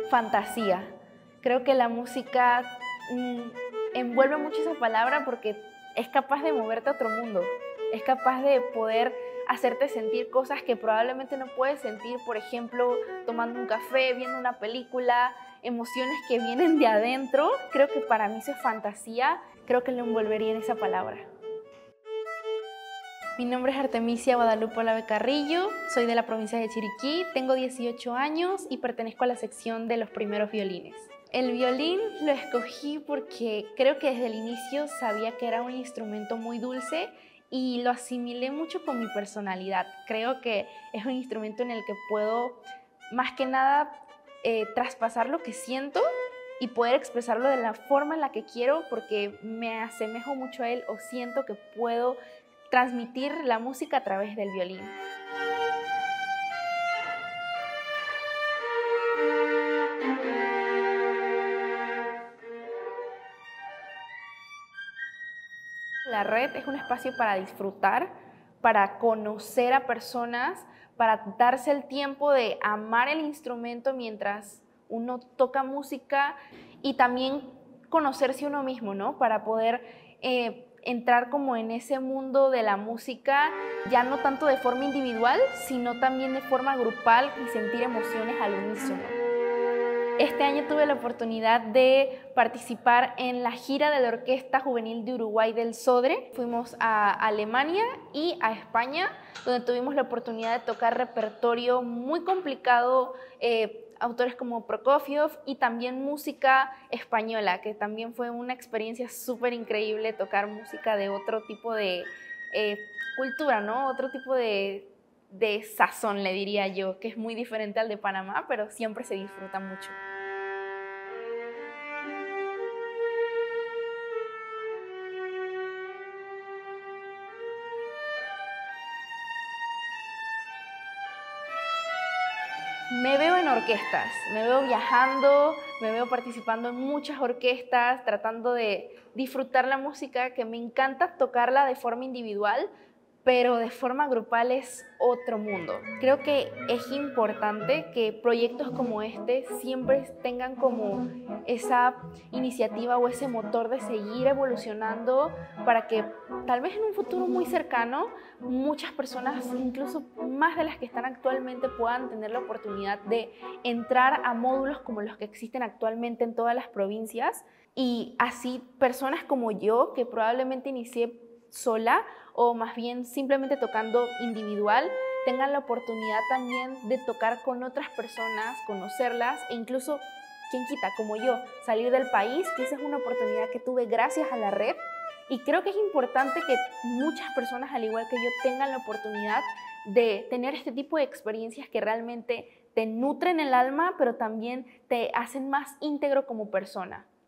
fantasía. Creo que la música envuelve mucho esa palabra porque es capaz de moverte a otro mundo, es capaz de poder hacerte sentir cosas que probablemente no puedes sentir, por ejemplo, tomando un café, viendo una película, emociones que vienen de adentro. Creo que para mí eso es fantasía, creo que lo envolvería en esa palabra. Mi nombre es Artemisia Guadalupe Olave Carrillo, soy de la provincia de Chiriquí, tengo 18 años y pertenezco a la sección de los primeros violines. El violín lo escogí porque creo que desde el inicio sabía que era un instrumento muy dulce y lo asimilé mucho con mi personalidad. Creo que es un instrumento en el que puedo, más que nada, traspasar lo que siento y poder expresarlo de la forma en la que quiero porque me asemejo mucho a él o siento que puedo transmitir la música a través del violín. La red es un espacio para disfrutar, para conocer a personas, para darse el tiempo de amar el instrumento mientras uno toca música y también conocerse uno mismo, ¿no? Para poder entrar como en ese mundo de la música, ya no tanto de forma individual, sino también de forma grupal y sentir emociones al unísono. Este año tuve la oportunidad de participar en la gira de la Orquesta Juvenil de Uruguay del Sodre. Fuimos a Alemania y a España, donde tuvimos la oportunidad de tocar repertorio muy complicado, autores como Prokofiev y también música española, que también fue una experiencia súper increíble tocar música de otro tipo de cultura, ¿no? Otro tipo de sazón, le diría yo, que es muy diferente al de Panamá, pero siempre se disfruta mucho. Me veo en orquestas, me veo viajando, me veo participando en muchas orquestas, tratando de disfrutar la música, que me encanta tocarla de forma individual, pero de forma grupal es otro mundo. Creo que es importante que proyectos como este siempre tengan como esa iniciativa o ese motor de seguir evolucionando para que tal vez en un futuro muy cercano muchas personas, incluso más de las que están actualmente, puedan tener la oportunidad de entrar a módulos como los que existen actualmente en todas las provincias y así personas como yo, que probablemente inicié sola o más bien simplemente tocando individual, tengan la oportunidad también de tocar con otras personas, conocerlas e incluso, quién quita, como yo, salir del país, que esa es una oportunidad que tuve gracias a la red. Y creo que es importante que muchas personas, al igual que yo, tengan la oportunidad de tener este tipo de experiencias que realmente te nutren el alma, pero también te hacen más íntegro como persona.